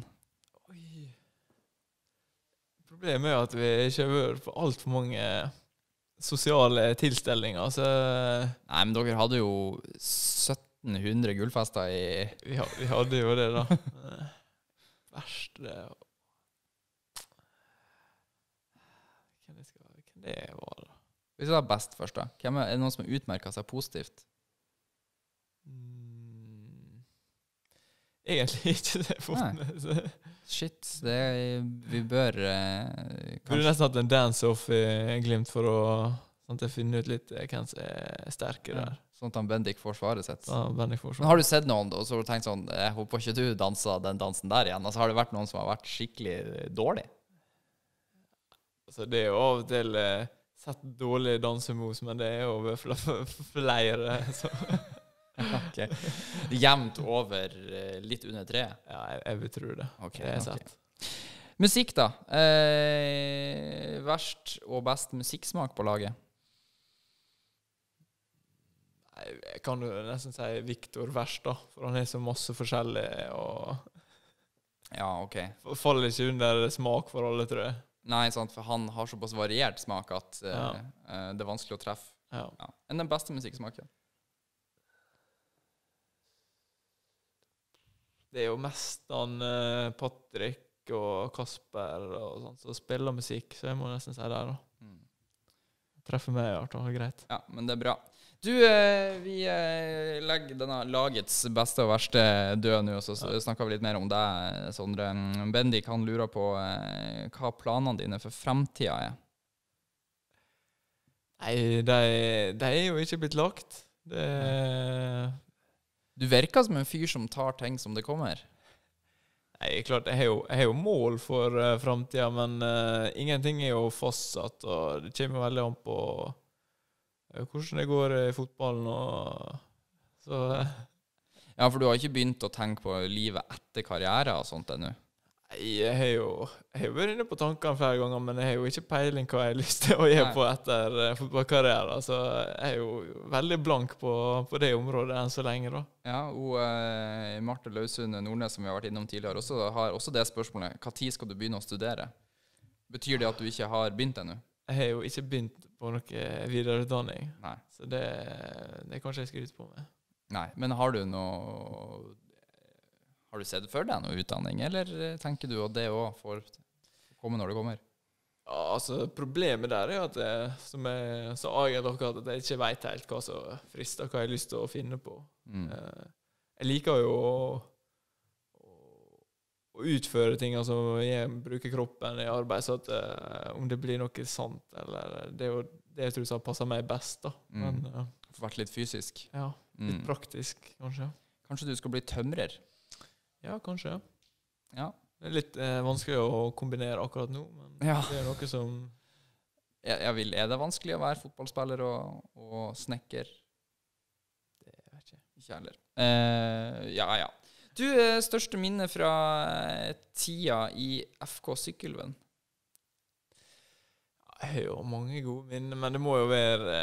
Problemet er at vi ikke har vært på alt for mange sosiale tilstelninger, så... Nei, men dere hadde jo 1700 gullfester i... Vi hadde jo det da. Verste... Hvem det var da? Hvis vi tar best først da. Er det noen som har utmerket seg positivt? Egentlig ikke det for Shit, vi bør burde nesten hatt en dance-off i Glimt for å sånn finne ut litt hvem som er sterkere der. Sånn at Bendik får svaret sitt. Ja, Bendik får svaret. Men har du sett noen, og så har du tenkt sånn, jeg håper ikke du danser den dansen der igjen. Altså har det vært noen som har vært skikkelig dårlig? Altså, det er jo av og til sett dårlige dansemos, men det er jo flere. Ok. Jevnt over litt under 3? Ja, jeg vil tro det. Okay, det er sett. Musikk da. Verst og best musikksmak på laget? Jeg kan jo nesten si Victor verst da, for han er så masse forskjellig, og ja, ok. Faller ikke under smak for alle, tror jeg. Nei, sant, for han har såpass variert smak at det er vanskelig å treffe. Ja. Enn den beste musikksmaken? Det er jo mest han Patrick og Kasper og sånt, så spiller musikk, så jeg må nesten si det da. Treffer meg i hvert fall, greit. Ja, men det bra. Du, vi legger denne lagets beste og verste død nå, og så snakker vi litt mer om deg, Sondre. Bendik, han lurer på hva planene dine for fremtiden Nei, de jo ikke blitt lagt. Du virker som en fyr som tar ting som det kommer. Nei, klart, jeg har jo mål for fremtiden, men ingenting jo fastsatt, og det kommer veldig an på hvordan det går i fotballen og så. Ja, for du har ikke begynt å tenke på livet etter karriere og sånt ennå? Nei, jeg har jo vært inne på tankene flere ganger, men jeg har jo ikke peiling hva jeg har lyst til å gjøre på etter fotballkarriere. Så jeg er jo veldig blank på det området enn så lenge da. Ja, og Marte Lausund Nordnes, som vi har vært innom tidligere, har også det spørsmålet. Hva tid skal du begynne å studere? Betyr det at du ikke har begynt ennå? Jeg har jo ikke begynt på noe videreutdanning. Nei. Så det kanskje jeg skal ut på med. Nei, men har du sett for deg noe utdanning, eller tenker du at det også får komme når det kommer? Ja, altså problemet der at som jeg sa akkurat, at jeg ikke vet helt hva som frister, hva jeg har lyst til å finne på. Jeg liker jo å utføre ting, altså jeg bruker kroppen i arbeid, så at om det blir noe sant, eller det er jo det jeg tror som passer meg best da. Men, får vært litt fysisk. Ja, litt praktisk, kanskje. Kanskje du skal bli tømrer? Ja, kanskje. Ja. Det er litt vanskelig å kombinere akkurat nå, men det er noe som... Er det vanskelig å være fotballspiller og snekker? Det vet jeg ikke. Ikke heller. Ja. Du, største minne fra tida i FK Sykkylven? Jeg har jo mange gode minner, men det må jo være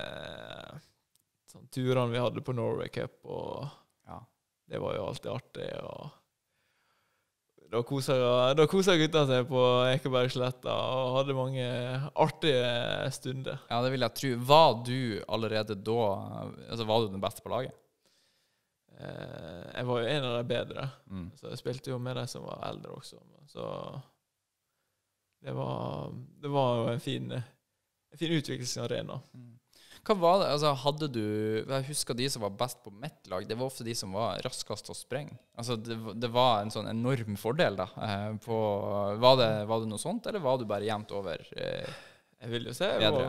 sånn turene vi hadde på Norway Cup, og det var jo alltid artig, og da koset gutta seg på Ekebergsletta og hadde mange artige stunder. Ja, det vil jeg tro. Var du allerede da, altså var du den beste på laget? Jeg var jo en av de bedre, så jeg spilte jo med de som var eldre også, så det var jo en fin utviklingsarena. Hva var det, altså hadde du, jeg husker de som var best på mitt lag, det var ofte de som var raskest å sprenge. Altså det var en sånn enorm fordel da, var det noe sånt, eller var du bare jevnt over jeg vil jo si,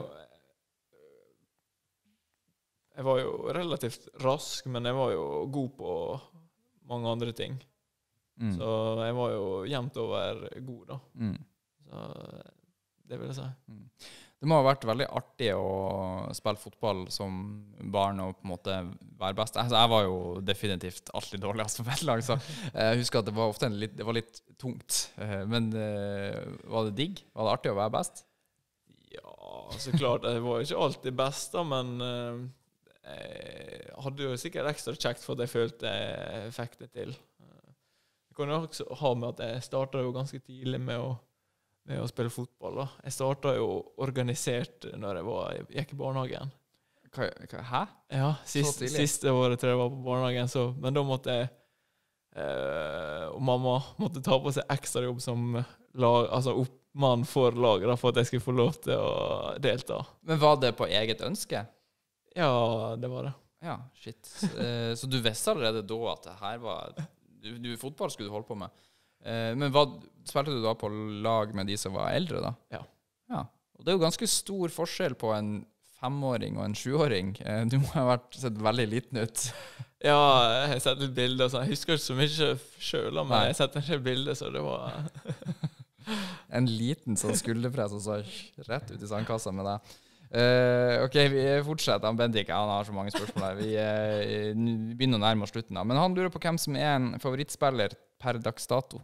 jeg var jo relativt rask, men jeg var jo god på mange andre ting. Så jeg var jo jevnt over god da. Så det vil jeg si. Det må ha vært veldig artig å spille fotball som barn og på en måte være best. Altså, jeg var jo definitivt alltid dårligst på mitt lag, så jeg husker at det var ofte det var litt tungt. Men var det digg? Var det artig å være best? Ja, så klart. Jeg var jo ikke alltid best da, men jeg hadde jo sikkert ekstra kjekt for at jeg følte jeg fikk det til. Det kan jo også ha med at jeg startet jo ganske tidlig med å spille fotball da. Jeg startet jo organisert når jeg gikk i barnehagen. Hæ? Ja, siste året tror jeg var på barnehagen, men da måtte jeg og mamma måtte ta på seg ekstra jobb som oppmann for laget da, for at jeg skulle få lov til å delta. Men var det på eget ønske? Ja, det var det. Ja, shit. Så du visste allerede da at det her var... fotball skulle du holde på med. Men spilte du da på lag med de som var eldre da? Ja. Og det er jo ganske stor forskjell på en 5-åring og en 7-åring. Du må ha sett veldig liten ut. Ja, jeg har sett litt bilder. Så jeg husker ikke så mye selv, men jeg har sett en del bilder, så det var... En liten sånn skulderpress, og så rett ut i sandkassa med deg. Ok, vi fortsetter. Bendik, han har så mange spørsmål her. Vi begynner å nærme oss slutten da. Men han lurer på hvem som er en favorittspiller per dags dato.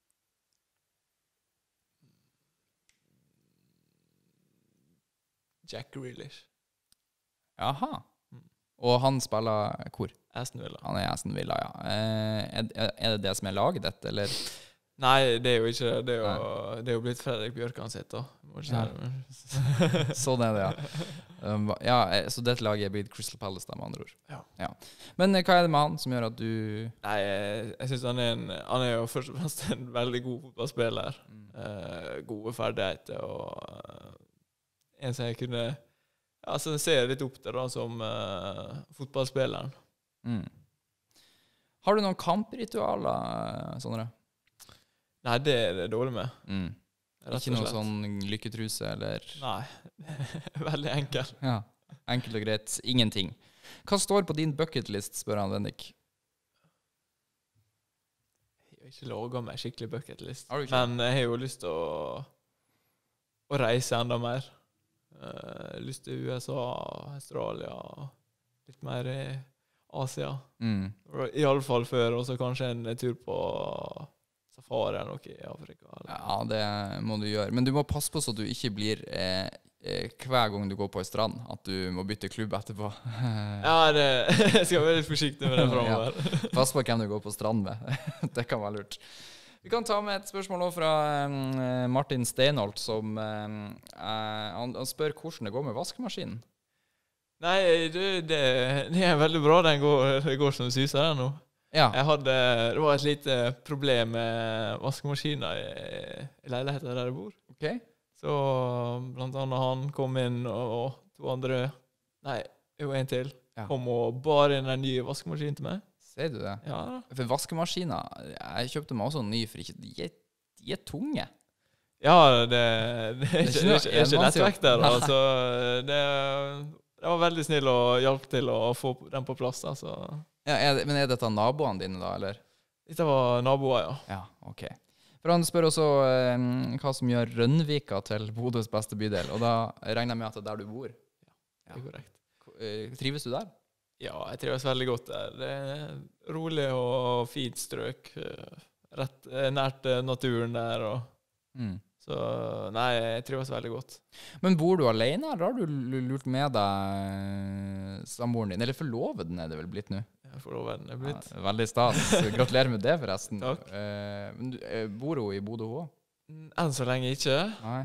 Jack Grealish. Jaha. Og han spiller hvor? Aston Villa. Han er Aston Villa, ja. Er det det som er laget ditt, eller? Nei, det er jo ikke det. Det er jo blitt Fredrik Bjørkan sitt, da. Sånn er det, ja. Så dette laget er blitt Crystal Palace, da, med andre ord. Ja. Men hva er det med han som gjør at du... Nei, jeg synes han er jo først og fremst en veldig god fotballspiller. Gode ferdigheter, og en som jeg kunne... Altså, jeg ser litt opp til da, som fotballspilleren. Har du noen kampritualer, Sondre? Nei, det er det dårlig med. Ikke noe sånn lykketruse, eller? Nei, veldig enkel. Ja, enkelt og greit. Ingenting. Hva står på din bucketlist, spør han Bendik? Jeg har ikke laget meg skikkelig bucketlist. Men jeg har jo lyst til å reise enda mer. Lyst til USA, Australia, litt mer i Asia. I alle fall før, og så kanskje en tur på safari eller noe i Afrika. Eller. Ja, det må du gjøre. Men du må passe på så du ikke blir hver gang du går på en strand, at du må bytte klubb etterpå. Ja, jeg skal være litt forsiktig med det fremover. Ja. Pass på hvem du går på strand med. Det kan være lurt. Vi kan ta med et spørsmål nå fra Martin Steinholt, som han spør hvordan det går med vaskemaskinen. Nei, det er veldig bra. Det går som det syser her nå. Ja. Det var et lite problem med vaskemaskiner i leiligheten der jeg bor. Ok. Så blant annet han kom inn, og to andre, en til, kom og bar inn en ny vaskemaskin til meg. Ser du det? Ja. For vaskemaskiner, jeg kjøpte meg også en ny, for de er tunge. Ja, det er ikke lettvekt der, altså. Det var veldig snill og hjalp til å få den på plass, altså. Ja, men er dette naboene dine da, eller? Dette var naboer, ja. Ja, ok. For han spør også hva som gjør Rønnvika til Bodøs beste bydel, og da regner jeg med at det er der du bor. Ja, det er korrekt. Trives du der? Ja, jeg trives veldig godt der. Det er rolig og fint strøk, rett nært naturen der, og... Så nei, jeg trives veldig godt. Men bor du alene, eller har du lurt med deg samboeren din? Eller forloveden er det vel blitt nå? Ja, forloveden er blitt. Ja, veldig stas. Gratulerer med det, forresten. Takk. Men bor hun i Bodø også? Enn så lenge ikke. Nei.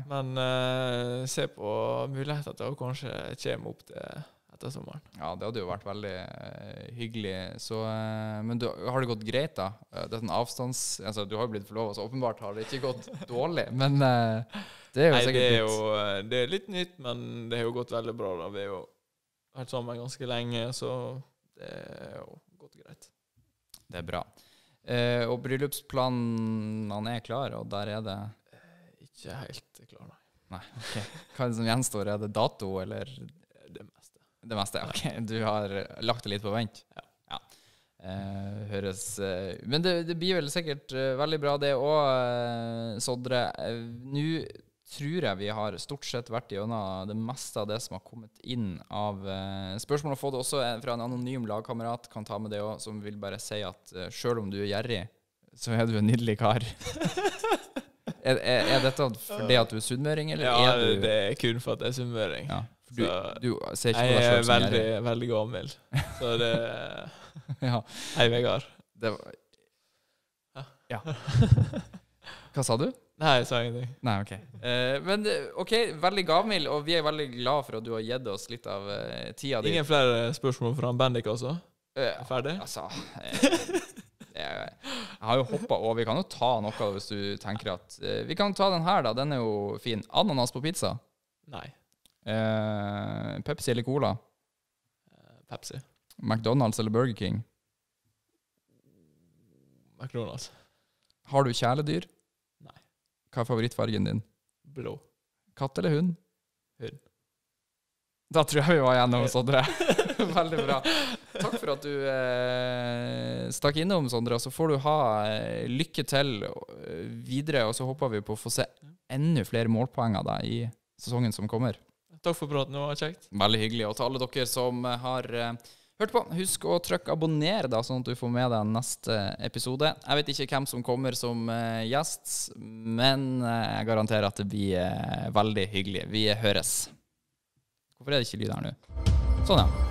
Men se på muligheter til å kanskje komme opp til etter sommeren. Ja, det hadde jo vært veldig hyggelig. Så, men har det gått greit da? Det er en altså, du har jo blitt forlovet, så åpenbart har det ikke gått dårlig, men det er jo sikkert nytt. Det er litt nytt, men det har jo gått veldig bra da. Vi har jo vært sammen ganske lenge, så det er jo gått greit. Det er bra. Og bryllupsplanene er klar, og der er det... Ikke helt klar, nei. Nei, ok. Hva er det som gjenstår? Er det dato, eller... Det meste, ok. Du har lagt det litt på vent. Ja. Høres... Men det blir vel sikkert veldig bra det også, Sondre. Nå tror jeg vi har stort sett vært gjennom det meste av det som har kommet inn av spørsmål, og fått også fra en anonym lagkamerat, kan ta med det også, som vil bare si at selv om du er gjerrig, så er du en nydelig kar. Er dette fordi at du er sunnmøring, eller er du... Ja, det er kun for at jeg er sunnmøring. Ja. Du ser ikke på deg selv som veldig, veldig gammel. Så det... Ja. Hei, Vegard. Ja. Hva sa du? Nei, jeg sa ingenting. Nei, ok. Men ok, veldig gavmild, og vi er veldig glad for at du har gitt oss litt av tida di. Ingen flere spørsmål fra Bendik også? Ferdig? Altså, jeg har jo hoppet over. Vi kan jo ta noe hvis du tenker at... vi kan ta den her da, den er jo fin. Ananas på pizza? Nei. Pepsi eller Cola? Pepsi. McDonald's eller Burger King? McDonald's. Har du kjæledyr? Nei. Hva er favorittfargen din? Blå. Katt eller hund? Hund. Da tror jeg vi var igjennom, Sondre. Veldig bra. Takk for at du stakk innom, Sondre. Så får du ha lykke til videre, og så håper vi på å få se enda flere målpoeng av deg i sesongen som kommer. Takk for praten, det var kjekt. Veldig hyggelig, og til alle dere som har hørt på, husk å trykke abonner da, sånn at du får med deg neste episode. Jeg vet ikke hvem som kommer som gjest, men jeg garanterer at det blir veldig hyggelig. Vi høres. Hvorfor er det ikke lyd her nå? Sånn, ja.